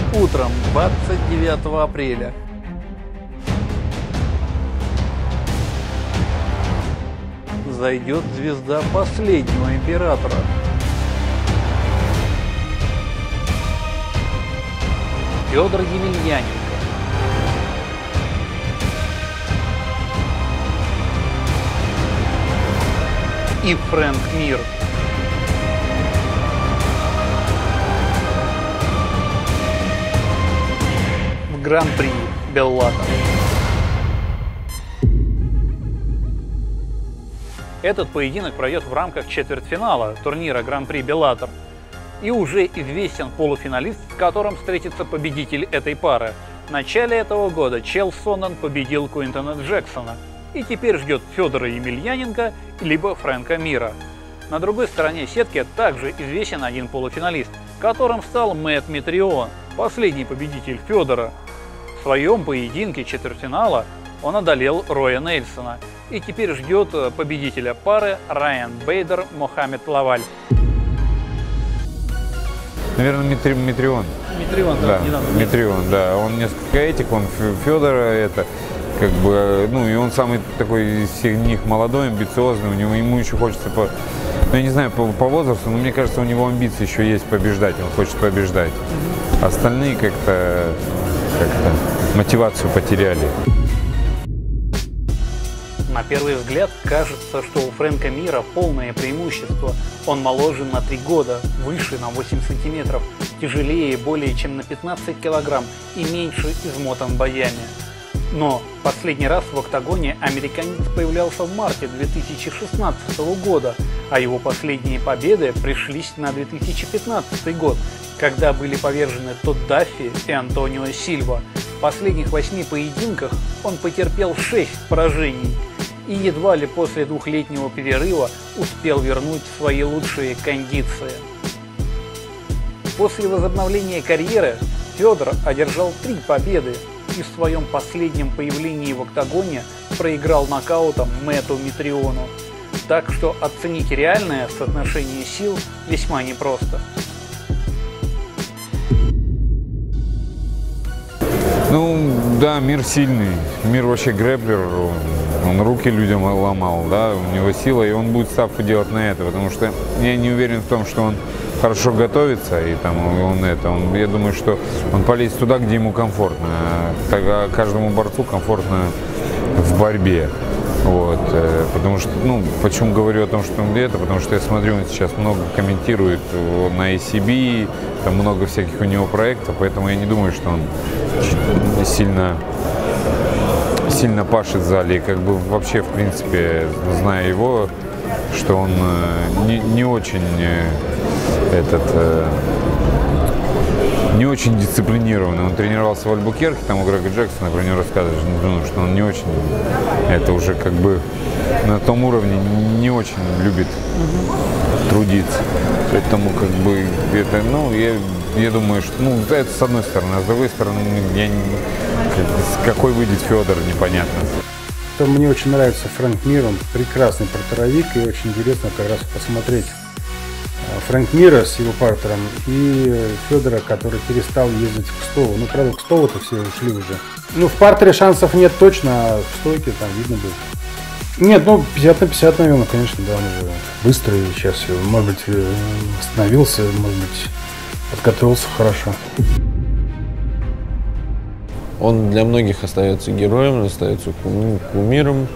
Утром 29 апреля зайдет звезда последнего императора. Федор Емельяненко. И Фрэнк Мир. В Гран-при Беллатор. Этот поединок пройдет в рамках четвертьфинала турнира Гран-при Беллатор. И уже известен полуфиналист, с которым встретится победитель этой пары. В начале этого года Чел Соннен победил Куинтона Джексона. И теперь ждет Федора Емельяненко либо Фрэнка Мира. На другой стороне сетки также известен один полуфиналист, которым стал Мэтт Митрион, последний победитель Федора. В своем поединке четвертьфинала он одолел Роя Нельсона. И теперь ждет победителя пары Райан Бейдер Мохаммед Лаваль. Наверное, Митрион. Митрион, да, Митрион, да. Он несколько этих, он Федора, это как бы, ну и он самый такой из всех них молодой, амбициозный, ему еще хочется ну, я не знаю по возрасту, но мне кажется, у него амбиции еще есть побеждать, он хочет побеждать. Остальные как-то мотивацию потеряли. На первый взгляд кажется, что у Фрэнка Мира полное преимущество. Он моложе на 3 года, выше на 8 сантиметров, тяжелее более чем на 15 килограмм и меньше измотан боями. Но последний раз в октагоне американец появлялся в марте 2016 года, а его последние победы пришлись на 2015 год, когда были повержены Тодд Даффи и Антонио Сильва. В последних 8 поединках он потерпел 6 поражений и едва ли после двухлетнего перерыва успел вернуть свои лучшие кондиции. После возобновления карьеры Федор одержал 3 победы и в своем последнем появлении в октагоне проиграл нокаутом Мэтту Митриону. Так что оценить реальное соотношение сил весьма непросто. Ну, да, Мир сильный. Мир вообще грэпплер. Он руки людям ломал, да, у него сила, и он будет ставку делать на это, потому что я не уверен в том, что он хорошо готовится, и там я думаю, что он полезет туда, где ему комфортно. Каждому борцу комфортно в борьбе. Вот, потому что, ну, почему говорю о том, что он где-то, потому что я смотрю, он сейчас много комментирует на ACB, там много всяких у него проектов, поэтому я не думаю, что он сильно пашет в зале. И как бы вообще, в принципе, зная его, что он не очень не очень дисциплинированный. Он тренировался в Альбукерке, там у Грега Джексона, про него рассказываешь, что он не очень, это уже как бы на том уровне не очень любит трудиться. Поэтому как бы это, ну, я думаю, что, ну, это с одной стороны, а с другой стороны, какой выйдет Федор, непонятно. Мне очень нравится Фрэнк Мир, он прекрасный партеровик, и очень интересно как раз посмотреть Фрэнк Мира с его партером и Федора, который перестал ездить к Кстову. Ну, правда, к Кстову-то все ушли уже. Ну, в партере шансов нет точно, а в стойке там видно будет. Нет, ну, 50 на 50, наверное, конечно, да, он уже быстрый сейчас, может быть, остановился, может быть, подготовился хорошо. Он для многих остается героем, остается кумиром.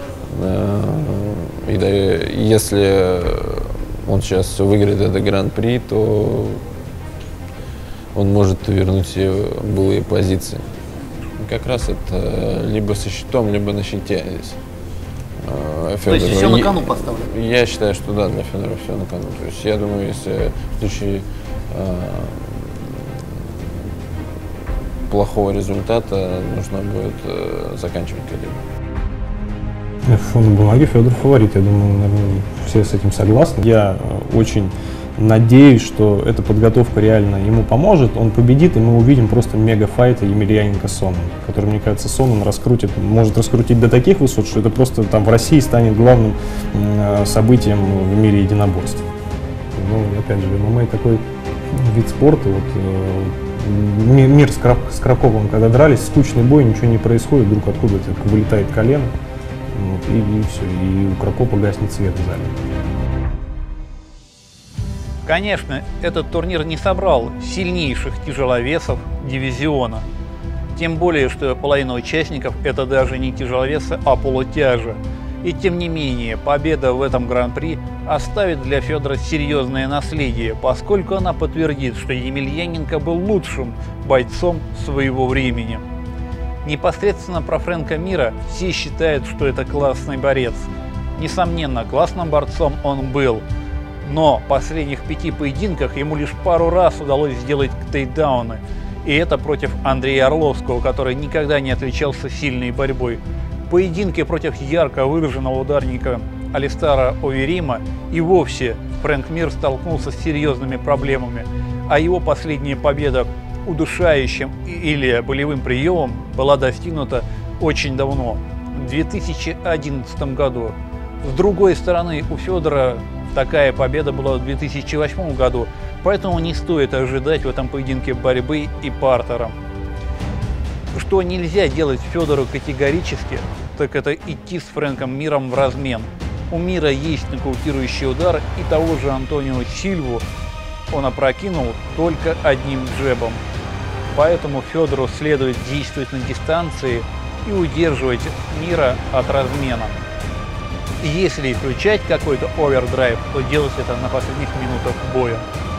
И да, если он сейчас выиграет это гран-при, то он может вернуть себе былые позиции. Как раз это либо со щитом, либо на щите здесь. То есть все на кону поставлено? Я считаю, что да, для Федора все на кону. То есть я думаю, если в случае плохого результата нужно будет заканчивать карьеру. На бумаге Федор фаворит, я думаю, наверное, все с этим согласны. Я очень надеюсь, что эта подготовка реально ему поможет, он победит, и мы увидим просто мегафайт Емельяненко-Соннен, который, мне кажется, Соннен может раскрутить до таких высот, что это просто там в России станет главным событием в мире единоборств. Ну, опять же, ММА такой вид спорта, вот, Мир с Краковым, когда дрались, скучный бой, ничего не происходит, вдруг откуда-то вылетает колено, вот, и все, и у Кракопа гаснет свет в зале. Конечно, этот турнир не собрал сильнейших тяжеловесов дивизиона. Тем более, что половина участников это даже не тяжеловесы, а полутяжи. И тем не менее, победа в этом гран-при оставит для Федора серьезное наследие, поскольку она подтвердит, что Емельяненко был лучшим бойцом своего времени. Непосредственно про Фрэнка Мира все считают, что это классный борец. Несомненно, классным борцом он был. Но в последних 5 поединках ему лишь пару раз удалось сделать тейкдауны. И это против Андрея Орловского, который никогда не отличался сильной борьбой. В поединке против ярко выраженного ударника Алистара Оверима и вовсе Фрэнк Мир столкнулся с серьезными проблемами, а его последняя победа удушающим или болевым приемом была достигнута очень давно, в 2011 году. С другой стороны, у Федора такая победа была в 2008 году, поэтому не стоит ожидать в этом поединке борьбы и партера. Что нельзя делать Федору категорически, так это идти с Фрэнком Миром в размен. У Мира есть нокаутирующий удар, и того же Антонио Сильву он опрокинул только одним джебом. Поэтому Федору следует действовать на дистанции и удерживать Мира от размена. И если включать какой-то овердрайв, то делать это на последних минутах боя.